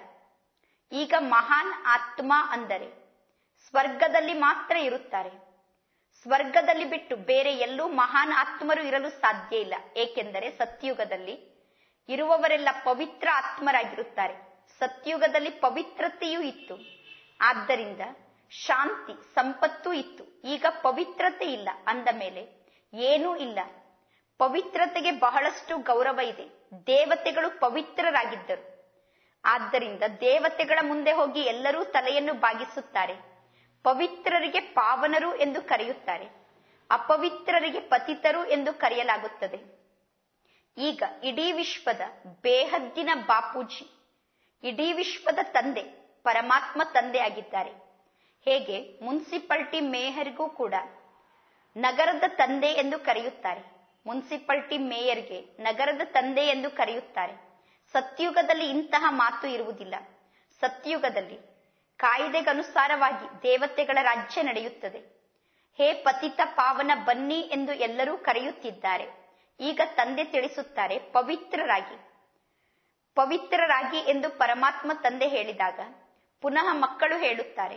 ಈಗ ಮಹಾನ್ ಆತ್ಮ ಅಂದರೆ ಸ್ವರ್ಗದಲ್ಲಿ ಮಾತ್ರ ಇರುತ್ತಾರೆ. ಸ್ವರ್ಗದಲ್ಲಿ ಬಿಟ್ಟು ಬೇರೆ ಎಲ್ಲೂ ಮಹಾನ್ ಆತ್ಮರು ಇರಲು ಸಾಧ್ಯ ಇಲ್ಲ. ಏಕೆಂದರೆ ಸತ್ಯುಗದಲ್ಲಿ ಇರುವವರೆಲ್ಲ ಪವಿತ್ರ ಆತ್ಮರಾಗಿರುತ್ತಾರೆ. ಸತ್ಯುಗದಲ್ಲಿ ಪವಿತ್ರತೆಯೂ ಇತ್ತು, ಆದ್ದರಿಂದ ಶಾಂತಿ ಸಂಪತ್ತೂ ಇತ್ತು. ಈಗ ಪವಿತ್ರತೆ ಇಲ್ಲ ಅಂದ ಮೇಲೆ ಏನೂ ಇಲ್ಲ. ಪವಿತ್ರತೆಗೆ ಬಹಳಷ್ಟು ಗೌರವ ಇದೆ. ದೇವತೆಗಳು ಪವಿತ್ರರಾಗಿದ್ದರು. ಆದ್ದರಿಂದ ದೇವತೆಗಳ ಮುಂದೆ ಹೋಗಿ ಎಲ್ಲರೂ ತಲೆಯನ್ನು ಬಾಗಿಸುತ್ತಾರೆ. ಪವಿತ್ರರಿಗೆ ಪಾವನರು ಎಂದು ಕರೆಯುತ್ತಾರೆ, ಅಪವಿತ್ರರಿಗೆ ಪತಿತರು ಎಂದು ಕರೆಯಲಾಗುತ್ತದೆ. ಈಗ ಇಡೀ ವಿಶ್ವದ ಬೇಹದ್ದಿನ ಬಾಪೂಜಿ, ಇಡೀ ವಿಶ್ವದ ತಂದೆ ಪರಮಾತ್ಮ ತಂದೆ ಆಗಿದ್ದಾರೆ. ಹೇಗೆ ಮುನ್ಸಿಪಾಲಿಟಿ ಮೇಯರ್ಗೂ ಕೂಡ ನಗರದ ತಂದೆ ಎಂದು ಕರೆಯುತ್ತಾರೆ. ಮುನ್ಸಿಪಾಲಿಟಿ ಮೇಯರ್ಗೆ ನಗರದ ತಂದೆ ಎಂದು ಕರೆಯುತ್ತಾರೆ. ಸತ್ಯುಗದಲ್ಲಿ ಇಂತಹ ಮಾತು ಇರುವುದಿಲ್ಲ. ಸತ್ಯುಗದಲ್ಲಿ ಕಾಯ್ದೆಗನುಸಾರವಾಗಿ ದೇವತೆಗಳ ರಾಜ್ಯ ನಡೆಯುತ್ತದೆ. ಹೇ ಪತಿತ ಪಾವನ ಬನ್ನಿ ಎಂದು ಎಲ್ಲರೂ ಕರೆಯುತ್ತಿದ್ದಾರೆ. ಈಗ ತಂದೆ ತಿಳಿಸುತ್ತಾರೆ, ಪವಿತ್ರರಾಗಿ ಪವಿತ್ರರಾಗಿ ಎಂದು ಪರಮಾತ್ಮ ತಂದೆ ಹೇಳಿದಾಗ ಪುನಃ ಮಕ್ಕಳು ಹೇಳುತ್ತಾರೆ,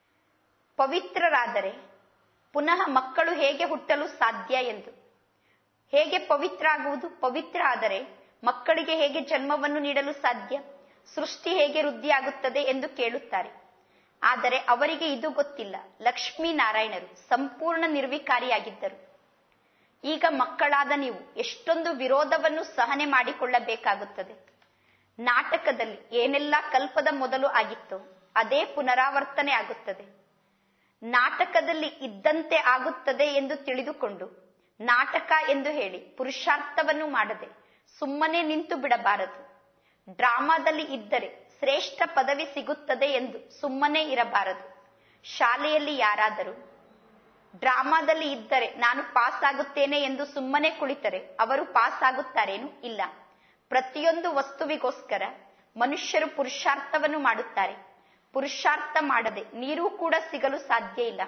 ಪವಿತ್ರರಾದರೆ ಪುನಃ ಮಕ್ಕಳು ಹೇಗೆ ಹುಟ್ಟಲು ಸಾಧ್ಯ ಎಂದು. ಹೇಗೆ ಪವಿತ್ರ ಆಗುವುದು? ಪವಿತ್ರ ಆದರೆ ಮಕ್ಕಳಿಗೆ ಹೇಗೆ ಜನ್ಮವನ್ನು ನೀಡಲು ಸಾಧ್ಯ? ಸೃಷ್ಟಿ ಹೇಗೆ ವೃದ್ಧಿಯಾಗುತ್ತದೆ ಎಂದು ಕೇಳುತ್ತಾರೆ. ಆದರೆ ಅವರಿಗೆ ಇದು ಗೊತ್ತಿಲ್ಲ. ಲಕ್ಷ್ಮೀನಾರಾಯಣರು ಸಂಪೂರ್ಣ ನಿರ್ವಿಕಾರಿಯಾಗಿದ್ದರು. ಈಗ ಮಕ್ಕಳಾದ ನೀವು ಎಷ್ಟೊಂದು ವಿರೋಧವನ್ನು ಸಹನೆ ಮಾಡಿಕೊಳ್ಳಬೇಕಾಗುತ್ತದೆ. ನಾಟಕದಲ್ಲಿ ಏನೆಲ್ಲ ಕಲ್ಪದ ಮೊದಲು ಆಗಿತ್ತೋ ಅದೇ ಪುನರಾವರ್ತನೆ ಆಗುತ್ತದೆ. ನಾಟಕದಲ್ಲಿ ಇದ್ದಂತೆ ಆಗುತ್ತದೆ ಎಂದು ತಿಳಿದುಕೊಂಡು ನಾಟಕ ಎಂದು ಹೇಳಿ ಪುರುಷಾರ್ಥವನ್ನು ಮಾಡದೆ ಸುಮ್ಮನೆ ನಿಂತು ಬಿಡಬಾರದು. ಡ್ರಾಮಾದಲ್ಲಿ ಇದ್ದರೆ ಶ್ರೇಷ್ಠ ಪದವಿ ಸಿಗುತ್ತದೆ ಎಂದು ಸುಮ್ಮನೆ ಇರಬಾರದು. ಶಾಲೆಯಲ್ಲಿ ಯಾರಾದರೂ ಡ್ರಾಮಾದಲ್ಲಿ ಇದ್ದರೆ ನಾನು ಪಾಸ್ ಆಗುತ್ತೇನೆ ಎಂದು ಸುಮ್ಮನೆ ಕುಳಿತರೆ ಅವರು ಪಾಸ್ ಆಗುತ್ತಾರೇನು? ಇಲ್ಲ. ಪ್ರತಿಯೊಂದು ವಸ್ತುವಿಗೋಸ್ಕರ ಮನುಷ್ಯರು ಪುರುಷಾರ್ಥವನ್ನು ಮಾಡುತ್ತಾರೆ. ಪುರುಷಾರ್ಥ ಮಾಡದೆ ನೀರು ಕೂಡ ಸಿಗಲು ಸಾಧ್ಯ ಇಲ್ಲ.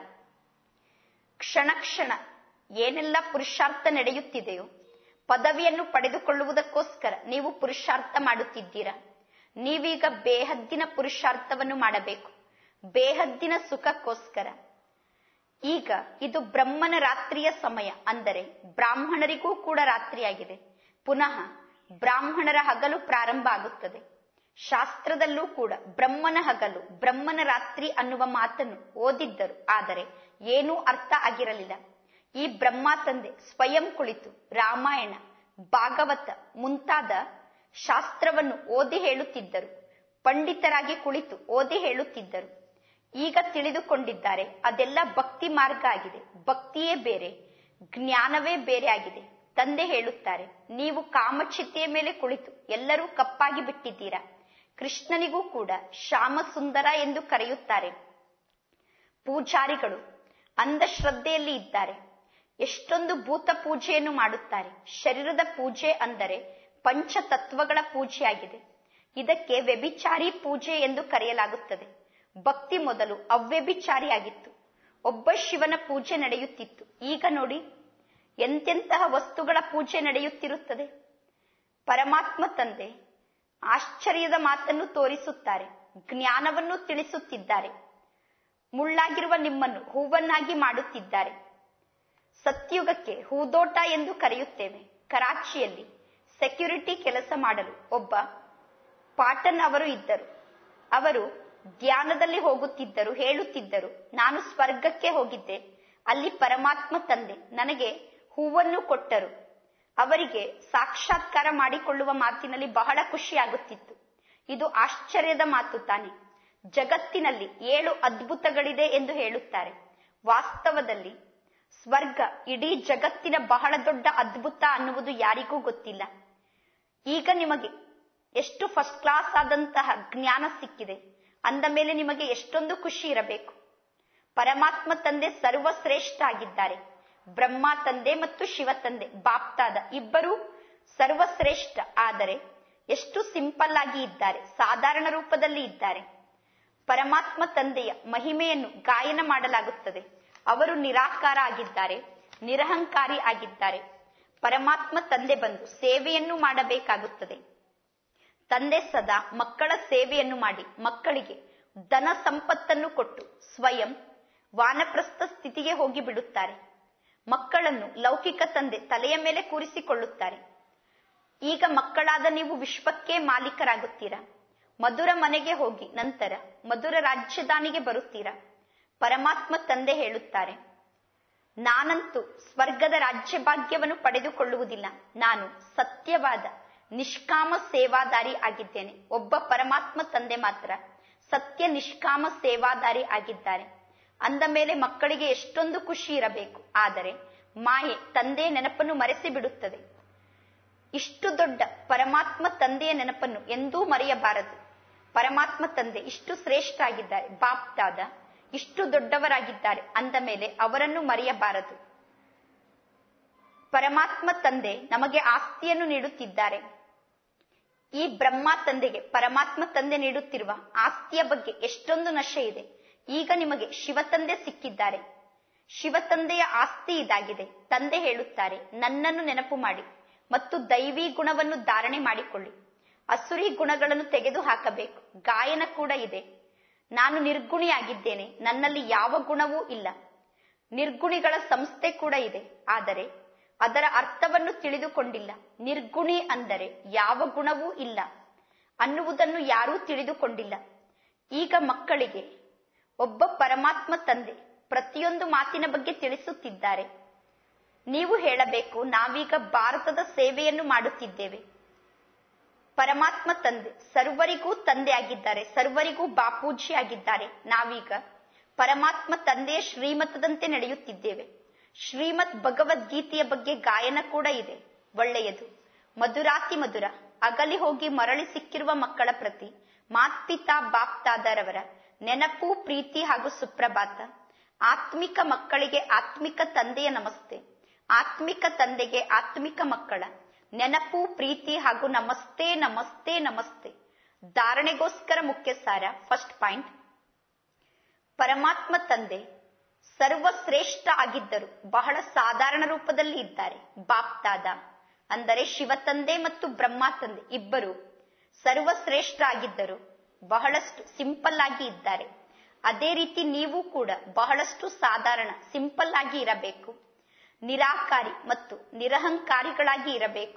ಕ್ಷಣ ಕ್ಷಣ ಏನೆಲ್ಲ ಪುರುಷಾರ್ಥ ನಡೆಯುತ್ತಿದೆಯೋ ಪದವಿಯನ್ನು ಪಡೆದುಕೊಳ್ಳುವುದಕ್ಕೋಸ್ಕರ ನೀವು ಪುರುಷಾರ್ಥ ಮಾಡುತ್ತಿದ್ದೀರಾ. ನೀವೀಗ ಬೇಹದ್ದಿನ ಪುರುಷಾರ್ಥವನ್ನು ಮಾಡಬೇಕು, ಬೇಹದ್ದಿನ ಸುಖಕ್ಕೋಸ್ಕರ. ಈಗ ಇದು ಬ್ರಹ್ಮನ ರಾತ್ರಿಯ ಸಮಯ, ಅಂದರೆ ಬ್ರಾಹ್ಮಣರಿಗೂ ಕೂಡ ರಾತ್ರಿಯಾಗಿದೆ. ಪುನಃ ಬ್ರಾಹ್ಮಣರ ಹಗಲು ಪ್ರಾರಂಭ ಆಗುತ್ತದೆ. ಶಾಸ್ತ್ರದಲ್ಲೂ ಕೂಡ ಬ್ರಹ್ಮನ ಹಗಲು ಬ್ರಹ್ಮನ ರಾತ್ರಿ ಅನ್ನುವ ಮಾತನ್ನು ಓದಿದ್ದರು, ಆದರೆ ಏನೂ ಅರ್ಥ ಆಗಿರಲಿಲ್ಲ. ಈ ಬ್ರಹ್ಮ ತಂದೆ ಸ್ವಯಂ ಕುಳಿತು ರಾಮಾಯಣ, ಭಾಗವತ ಮುಂತಾದ ಶಾಸ್ತ್ರವನ್ನು ಓದಿ ಹೇಳುತ್ತಿದ್ದರು. ಪಂಡಿತರಾಗಿ ಕುಳಿತು ಓದಿ ಹೇಳುತ್ತಿದ್ದರು. ಈಗ ತಿಳಿದುಕೊಂಡಿದ್ದಾರೆ ಅದೆಲ್ಲ ಭಕ್ತಿ ಮಾರ್ಗ ಆಗಿದೆ. ಭಕ್ತಿಯೇ ಬೇರೆ, ಜ್ಞಾನವೇ ಬೇರೆ ಆಗಿದೆ. ತಂದೆ ಹೇಳುತ್ತಾರೆ, ನೀವು ಕಾಮಚಿತೆಯ ಮೇಲೆ ಕುಳಿತು ಎಲ್ಲರೂ ಕಪ್ಪಾಗಿ ಬಿಟ್ಟಿದ್ದೀರಾ. ಕೃಷ್ಣನಿಗೂ ಕೂಡ ಶ್ಯಾಮ ಸುಂದರ ಎಂದು ಕರೆಯುತ್ತಾರೆ. ಪೂಜಾರಿಗಳು ಅಂಧಶ್ರದ್ಧೆಯಲ್ಲಿ ಇದ್ದಾರೆ. ಎಷ್ಟೊಂದು ಭೂತ ಪೂಜೆಯನ್ನು ಮಾಡುತ್ತಾರೆ. ಶರೀರದ ಪೂಜೆ ಅಂದರೆ ಪಂಚತತ್ವಗಳ ಪೂಜೆಯಾಗಿದೆ. ಇದಕ್ಕೆ ವ್ಯಭಿಚಾರಿ ಪೂಜೆ ಎಂದು ಕರೆಯಲಾಗುತ್ತದೆ. ಭಕ್ತಿ ಮೊದಲು ಅವ್ಯಭಿಚಾರಿಯಾಗಿತ್ತು. ಒಬ್ಬ ಶಿವನ ಪೂಜೆ ನಡೆಯುತ್ತಿತ್ತು. ಈಗ ನೋಡಿ ಎಂತೆಂತಹ ವಸ್ತುಗಳ ಪೂಜೆ ನಡೆಯುತ್ತಿರುತ್ತದೆ. ಪರಮಾತ್ಮ ತಂದೆ ಆಶ್ಚರ್ಯದ ಮಾತನ್ನು ತೋರಿಸುತ್ತಾರೆ, ಜ್ಞಾನವನ್ನು ತಿಳಿಸುತ್ತಿದ್ದಾರೆ. ಮುಳ್ಳಾಗಿರುವ ನಿಮ್ಮನ್ನು ಹೂವನ್ನಾಗಿ ಮಾಡುತ್ತಿದ್ದಾರೆ. ಸತ್ಯುಗಕ್ಕೆ ಹೂದೋಟ ಎಂದು ಕರೆಯುತ್ತೇವೆ. ಕರಾಚಿಯಲ್ಲಿ ಸೆಕ್ಯೂರಿಟಿ ಕೆಲಸ ಮಾಡಲು ಒಬ್ಬ ಪಾಟನ್ ಅವರು ಇದ್ದರು. ಅವರು ಧ್ಯಾನದಲ್ಲಿ ಹೋಗುತ್ತಿದ್ದರು. ಹೇಳುತ್ತಿದ್ದರು, ನಾನು ಸ್ವರ್ಗಕ್ಕೆ ಹೋಗಿದ್ದೆ, ಅಲ್ಲಿ ಪರಮಾತ್ಮ ತಂದೆ ನನಗೆ ಹೂವನ್ನು ಕೊಟ್ಟರು. ಅವರಿಗೆ ಸಾಕ್ಷಾತ್ಕಾರ ಮಾಡಿಕೊಳ್ಳುವ ಮಾತಿನಲ್ಲಿ ಬಹಳ ಖುಷಿಯಾಗುತ್ತಿತ್ತು. ಇದು ಆಶ್ಚರ್ಯದ ಮಾತು ತಾನೆ. ಜಗತ್ತಿನಲ್ಲಿ ಏಳು ಅದ್ಭುತಗಳಿದೆ ಎಂದು ಹೇಳುತ್ತಾರೆ. ವಾಸ್ತವದಲ್ಲಿ ಸ್ವರ್ಗ ಇಡೀ ಜಗತ್ತಿನ ಬಹಳ ದೊಡ್ಡ ಅದ್ಭುತ ಅನ್ನುವುದು ಯಾರಿಗೂ ಗೊತ್ತಿಲ್ಲ. ಈಗ ನಿಮಗೆ ಎಷ್ಟು ಫಸ್ಟ್ ಕ್ಲಾಸ್ ಆದಂತಹ ಜ್ಞಾನ ಸಿಕ್ಕಿದೆ ಅಂದ ಮೇಲೆ ನಿಮಗೆ ಎಷ್ಟೊಂದು ಖುಷಿ ಇರಬೇಕು. ಪರಮಾತ್ಮ ತಂದೆ ಸರ್ವಶ್ರೇಷ್ಠ ಆಗಿದ್ದಾರೆ. ಬ್ರಹ್ಮ ತಂದೆ ಮತ್ತು ಶಿವ ತಂದೆ ಬಾಪ್ತಾದ ಇಬ್ಬರು ಸರ್ವಶ್ರೇಷ್ಠ. ಆದರೆ ಎಷ್ಟು ಸಿಂಪಲ್ ಆಗಿ ಇದ್ದಾರೆ, ಸಾಧಾರಣ ರೂಪದಲ್ಲಿ ಇದ್ದಾರೆ. ಪರಮಾತ್ಮ ತಂದೆಯ ಮಹಿಮೆಯನ್ನು ಗಾಯನ ಮಾಡಲಾಗುತ್ತದೆ. ಅವರು ನಿರಾಕಾರ ಆಗಿದ್ದಾರೆ, ನಿರಹಂಕಾರಿ ಆಗಿದ್ದಾರೆ. ಪರಮಾತ್ಮ ತಂದೆ ಬಂದು ಸೇವೆಯನ್ನು ಮಾಡಬೇಕಾಗುತ್ತದೆ. ತಂದೆ ಸದಾ ಮಕ್ಕಳ ಸೇವೆಯನ್ನು ಮಾಡಿ ಮಕ್ಕಳಿಗೆ ಧನ ಸಂಪತ್ತನ್ನು ಕೊಟ್ಟು ಸ್ವಯಂ ವಾನಪ್ರಸ್ಥ ಸ್ಥಿತಿಗೆ ಹೋಗಿ ಬಿಡುತ್ತಾರೆ. ಮಕ್ಕಳನ್ನು ಲೌಕಿಕ ತಂದೆ ತಲೆಯ ಮೇಲೆ ಕೂರಿಸಿಕೊಳ್ಳುತ್ತಾರೆ. ಈಗ ಮಕ್ಕಳಾದ ನೀವು ವಿಶ್ವಕ್ಕೆ ಮಾಲೀಕರಾಗುತ್ತೀರಾ. ಮಧುರ ಮನೆಗೆ ಹೋಗಿ ನಂತರ ಮಧುರ ರಾಜ್ಯದಾನಿಗೆ ಬರುತ್ತೀರಾ. ಪರಮಾತ್ಮ ತಂದೆ ಹೇಳುತ್ತಾರೆ, ನಾನಂತೂ ಸ್ವರ್ಗದ ರಾಜ್ಯ ಭಾಗ್ಯವನ್ನು ಪಡೆದುಕೊಳ್ಳುವುದಿಲ್ಲ. ನಾನು ಸತ್ಯವಾದ ನಿಷ್ಕಾಮ ಸೇವಾದಾರಿ ಆಗಿದ್ದೇನೆ. ಒಬ್ಬ ಪರಮಾತ್ಮ ತಂದೆ ಮಾತ್ರ ಸತ್ಯ ನಿಷ್ಕಾಮ ಸೇವಾದಾರಿ ಆಗಿದ್ದಾರೆ. ಅಂದ ಮೇಲೆ ಮಕ್ಕಳಿಗೆ ಎಷ್ಟೊಂದು ಖುಷಿ ಇರಬೇಕು. ಆದರೆ ಮಾಯೆ ತಂದೆಯ ನೆನಪನ್ನು ಮರೆಸಿ ಬಿಡುತ್ತದೆ. ಇಷ್ಟು ದೊಡ್ಡ ಪರಮಾತ್ಮ ತಂದೆಯ ನೆನಪನ್ನು ಎಂದೂ ಮರೆಯಬಾರದು. ಪರಮಾತ್ಮ ತಂದೆ ಇಷ್ಟು ಶ್ರೇಷ್ಠ ಆಗಿದ್ದಾರೆ, ಬಾಪ್ದಾದ ಇಷ್ಟು ದೊಡ್ಡವರಾಗಿದ್ದಾರೆ ಅಂದ ಮೇಲೆ ಅವರನ್ನು ಮರೆಯಬಾರದು. ಪರಮಾತ್ಮ ತಂದೆ ನಮಗೆ ಆಸ್ತಿಯನ್ನು ನೀಡುತ್ತಿದ್ದಾರೆ. ಈ ಬ್ರಹ್ಮ ತಂದೆಗೆ ಪರಮಾತ್ಮ ತಂದೆ ನೀಡುತ್ತಿರುವ ಆಸ್ತಿಯ ಬಗ್ಗೆ ಎಷ್ಟೊಂದು ನಶೆ ಇದೆ. ಈಗ ನಿಮಗೆ ಶಿವ ತಂದೆ ಸಿಕ್ಕಿದ್ದಾರೆ. ಶಿವ ತಂದೆಯ ಆಸ್ತಿ ಇದಾಗಿದೆ. ತಂದೆ ಹೇಳುತ್ತಾರೆ, ನನ್ನನ್ನು ನೆನಪು ಮಾಡಿ ಮತ್ತು ದೈವಿ ಗುಣವನ್ನು ಧಾರಣೆ ಮಾಡಿಕೊಳ್ಳಿ. ಅಸುರಿ ಗುಣಗಳನ್ನು ತೆಗೆದು ಹಾಕಬೇಕು. ಗಾಯನ ಕೂಡ ಇದೆ, ನಾನು ನಿರ್ಗುಣಿಯಾಗಿದ್ದೇನೆ, ನನ್ನಲ್ಲಿ ಯಾವ ಗುಣವೂ ಇಲ್ಲ. ನಿರ್ಗುಣಿಗಳ ಸಂಸ್ಥೆ ಕೂಡ ಇದೆ, ಆದರೆ ಅದರ ಅರ್ಥವನ್ನು ತಿಳಿದುಕೊಂಡಿಲ್ಲ. ನಿರ್ಗುಣಿ ಅಂದರೆ ಯಾವ ಗುಣವೂ ಇಲ್ಲ ಅನ್ನುವುದನ್ನು ಯಾರೂ ತಿಳಿದುಕೊಂಡಿಲ್ಲ. ಈಗ ಮಕ್ಕಳಿಗೆ ಒಬ್ಬ ಪರಮಾತ್ಮ ತಂದೆ ಪ್ರತಿಯೊಂದು ಮಾತಿನ ಬಗ್ಗೆ ತಿಳಿಸುತ್ತಿದ್ದಾರೆ. ನೀವು ಹೇಳಬೇಕು, ನಾವೀಗ ಭಾರತದ ಸೇವೆಯನ್ನು ಮಾಡುತ್ತಿದ್ದೇವೆ. ಪರಮಾತ್ಮ ತಂದೆ ಸರ್ವರಿಗೂ ತಂದೆ ಆಗಿದ್ದಾರೆ, ಸರ್ವರಿಗೂ ಬಾಪೂಜಿ ಆಗಿದ್ದಾರೆ. ನಾವೀಗ ಪರಮಾತ್ಮ ತಂದೆಯ ಶ್ರೀಮತದಂತೆ ನಡೆಯುತ್ತಿದ್ದೇವೆ. ಶ್ರೀಮತ್ ಭಗವದ್ಗೀತೆಯ ಬಗ್ಗೆ ಗಾಯನ ಕೂಡ ಇದೆ. ಒಳ್ಳೆಯದು. ಮಧುರಾತಿ ಮಧುರ ಅಗಲಿ ಹೋಗಿ ಮರಳಿ ಸಿಕ್ಕಿರುವ ಮಕ್ಕಳ ಪ್ರತಿ ಮಾತ್ಪಿತಾ ಬಾಪ್ತಾದರವರ ನೆನಪು, ಪ್ರೀತಿ ಹಾಗೂ ಸುಪ್ರಭಾತ. ಆತ್ಮಿಕ ಮಕ್ಕಳಿಗೆ ಆತ್ಮಿಕ ತಂದೆಯ ನಮಸ್ತೆ. ಆತ್ಮಿಕ ತಂದೆಗೆ ಆತ್ಮಿಕ ಮಕ್ಕಳ ನೆನಪು, ಪ್ರೀತಿ ಹಾಗೂ ನಮಸ್ತೆ ನಮಸ್ತೆ ನಮಸ್ತೆ. ಧಾರಣೆಗೋಸ್ಕರ ಮುಖ್ಯ ಸಾರ. ಫಸ್ಟ್ ಪಾಯಿಂಟ್, ಪರಮಾತ್ಮ ತಂದೆ ಸರ್ವಶ್ರೇಷ್ಠ ಆಗಿದ್ದರು, ಬಹಳ ಸಾಧಾರಣ ರೂಪದಲ್ಲಿ ಇದ್ದಾರೆ. ಬಾಪ್ತಾದ ಅಂದರೆ ಶಿವ ತಂದೆ ಮತ್ತು ಬ್ರಹ್ಮ ತಂದೆ ಇಬ್ಬರು ಸರ್ವಶ್ರೇಷ್ಠ ಆಗಿದ್ದರು, ಬಹಳಷ್ಟು ಸಿಂಪಲ್ ಆಗಿ ಇದ್ದಾರೆ. ಅದೇ ರೀತಿ ನೀವು ಕೂಡ ಬಹಳಷ್ಟು ಸಾಧಾರಣ ಸಿಂಪಲ್ ಆಗಿ ಇರಬೇಕು. ನಿರಾಕಾರಿ ಮತ್ತು ನಿರಹಂಕಾರಿಗಳಾಗಿ ಇರಬೇಕು.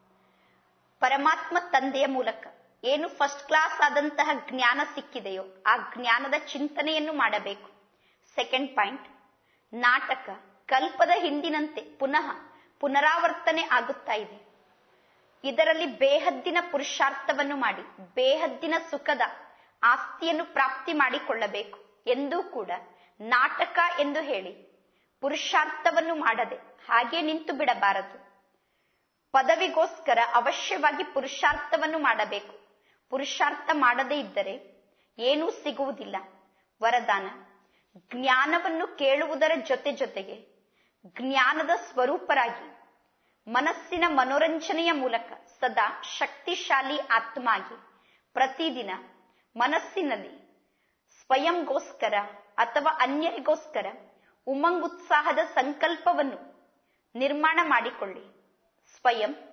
ಪರಮಾತ್ಮ ತಂದೆಯ ಮೂಲಕ ಏನು ಫಸ್ಟ್ ಕ್ಲಾಸ್ ಆದಂತಹ ಜ್ಞಾನ ಸಿಕ್ಕಿದೆಯೋ ಆ ಜ್ಞಾನದ ಚಿಂತನೆಯನ್ನು ಮಾಡಬೇಕು. ಸೆಕೆಂಡ್ ಪಾಯಿಂಟ್, ನಾಟಕ ಕಲ್ಪದ ಹಿಂದಿನಂತೆ ಪುನಃ ಪುನರಾವರ್ತನೆ ಆಗುತ್ತಾ ಇದೆ. ಇದರಲ್ಲಿ ಬೇಹದ್ದಿನ ಪುರುಷಾರ್ಥವನ್ನು ಮಾಡಿ ಬೇಹದ್ದಿನ ಸುಖದ ಆಸ್ತಿಯನ್ನು ಪ್ರಾಪ್ತಿ ಮಾಡಿಕೊಳ್ಳಬೇಕು. ಎಂದೂ ಕೂಡ ನಾಟಕ ಎಂದು ಹೇಳಿ ಪುರುಷಾರ್ಥವನ್ನು ಮಾಡದೆ ಹಾಗೆ ನಿಂತು ಬಿಡಬಾರದು. ಪದವಿಗೋಸ್ಕರ ಅವಶ್ಯವಾಗಿ ಪುರುಷಾರ್ಥವನ್ನು ಮಾಡಬೇಕು. ಪುರುಷಾರ್ಥ ಮಾಡದೇ ಇದ್ದರೆ ಏನೂ ಸಿಗುವುದಿಲ್ಲ. ವರದಾನ, ಜ್ಞಾನವನ್ನು ಕೇಳುವುದರ ಜೊತೆ ಜೊತೆಗೆ ಜ್ಞಾನದ ಸ್ವರೂಪರಾಗಿ ಮನಸ್ಸಿನ ಮನೋರಂಜನೆಯ ಮೂಲಕ ಸದಾ ಶಕ್ತಿಶಾಲಿ ಆತ್ಮ ಆಗಿ ಪ್ರತಿದಿನ ಮನಸ್ಸಿನಲ್ಲಿ ಸ್ವಯಂಗೋಸ್ಕರ ಅಥವಾ ಅನ್ಯರಿಗೋಸ್ಕರ ಉಮಂಗುತ್ಸಾಹದ ಸಂಕಲ್ಪವನ್ನು ನಿರ್ಮಾಣ ಮಾಡಿಕೊಳ್ಳಿ. ಸ್ವಯಂ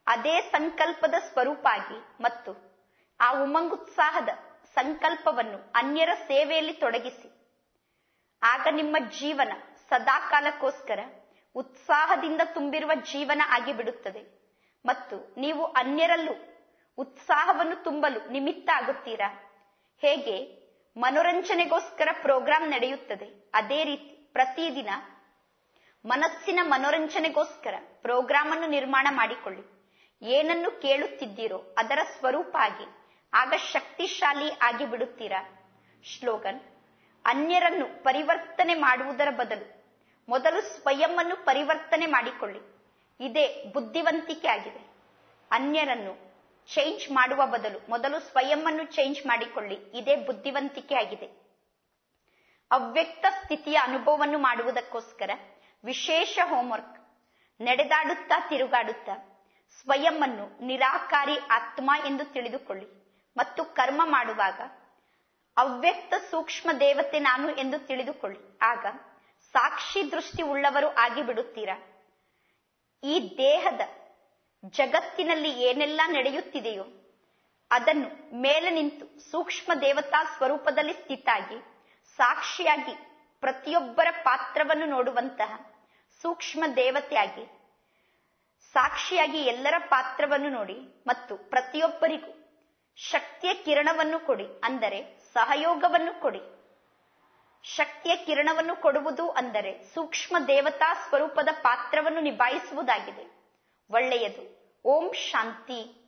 ಅದೇ ಸಂಕಲ್ಪದ ಸ್ವರೂಪ ಆಗಿ ಮತ್ತು ಆ ಉಮಂಗುತ್ಸಾಹದ ಸಂಕಲ್ಪವನ್ನು ಅನ್ಯರ ಸೇವೆಯಲ್ಲಿ ತೊಡಗಿಸಿ. ಆಗ ನಿಮ್ಮ ಜೀವನ ಸದಾಕಾಲಕ್ಕೋಸ್ಕರ ಉತ್ಸಾಹದಿಂದ ತುಂಬಿರುವ ಜೀವನ ಆಗಿಬಿಡುತ್ತದೆ ಮತ್ತು ನೀವು ಅನ್ಯರಲ್ಲೂ ಉತ್ಸಾಹವನ್ನು ತುಂಬಲು ನಿಮಿತ್ತ ಆಗುತ್ತೀರಾ. ಹೇಗೆ ಮನೋರಂಜನೆಗೋಸ್ಕರ ಪ್ರೋಗ್ರಾಂ ನಡೆಯುತ್ತದೆ, ಅದೇ ರೀತಿ ಪ್ರತಿದಿನ ಮನಸ್ಸಿನ ಮನೋರಂಜನೆಗೋಸ್ಕರ ಪ್ರೋಗ್ರಾಂ ಅನ್ನು ನಿರ್ಮಾಣ ಮಾಡಿಕೊಳ್ಳಿ. ಏನನ್ನು ಕೇಳುತ್ತಿದ್ದೀರೋ ಅದರ ಸ್ವರೂಪ ಆಗಿ ಆಗ ಶಕ್ತಿಶಾಲಿ ಆಗಿ ಬಿಡುತ್ತೀರಾ. ಶ್ಲೋಗನ್: ಅನ್ಯರನ್ನು ಪರಿವರ್ತನೆ ಮಾಡುವುದರ ಬದಲು ಮೊದಲು ಸ್ವಯಂವನ್ನು ಪರಿವರ್ತನೆ ಮಾಡಿಕೊಳ್ಳಿ. ಇದೇ ಬುದ್ಧಿವಂತಿಕೆ ಆಗಿದೆ. ಅನ್ಯರನ್ನು ಚೇಂಜ್ ಮಾಡುವ ಬದಲು ಮೊದಲು ಸ್ವಯಂವನ್ನು ಚೇಂಜ್ ಮಾಡಿಕೊಳ್ಳಿ. ಇದೇ ಬುದ್ಧಿವಂತಿಕೆ ಆಗಿದೆ. ಅವ್ಯಕ್ತ ಸ್ಥಿತಿಯ ಅನುಭವವನ್ನು ಮಾಡುವುದಕ್ಕೋಸ್ಕರ ವಿಶೇಷ ಹೋಂವರ್ಕ್. ನಡೆದಾಡುತ್ತಾ ತಿರುಗಾಡುತ್ತಾ ಸ್ವಯಂವನ್ನು ನಿರಾಕಾರಿ ಆತ್ಮ ಎಂದು ತಿಳಿದುಕೊಳ್ಳಿ ಮತ್ತು ಕರ್ಮ ಮಾಡುವಾಗ ಅವ್ಯಕ್ತ ಸೂಕ್ಷ್ಮ ದೇವತೆ ನಾನು ಎಂದು ತಿಳಿದುಕೊಳ್ಳಿ. ಆಗ ಸಾಕ್ಷಿ ದೃಷ್ಟಿ ಉಳ್ಳವರು ಆಗಿಬಿಡುತ್ತೀರಾ. ಈ ದೇಹದ ಜಗತ್ತಿನಲ್ಲಿ ಏನೆಲ್ಲ ನಡೆಯುತ್ತಿದೆಯೋ ಅದನ್ನು ಮೇಲೆ ನಿಂತು ಸೂಕ್ಷ್ಮ ದೇವತಾ ಸ್ವರೂಪದಲ್ಲಿ ಸ್ಥಿತಾಗಿ ಸಾಕ್ಷಿಯಾಗಿ ಪ್ರತಿಯೊಬ್ಬರ ಪಾತ್ರವನ್ನು ನೋಡುವಂತಹ ಸೂಕ್ಷ್ಮ ದೇವತೆಯಾಗಿ ಸಾಕ್ಷಿಯಾಗಿ ಎಲ್ಲರ ಪಾತ್ರವನ್ನು ನೋಡಿ ಮತ್ತು ಪ್ರತಿಯೊಬ್ಬರಿಗೂ ಶಕ್ತಿಯ ಕಿರಣವನ್ನು ಕೊಡಿ, ಅಂದರೆ ಸಹಯೋಗವನ್ನು ಕೊಡಿ. ಶಕ್ತಿಯ ಕಿರಣವನ್ನು ಕೊಡುವುದು ಅಂದರೆ ಸೂಕ್ಷ್ಮ ದೇವತಾ ಸ್ವರೂಪದ ಪಾತ್ರವನ್ನು ನಿಭಾಯಿಸುವುದಾಗಿದೆ. ಒಳ್ಳೆಯದು. ಓಂ ಶಾಂತಿ.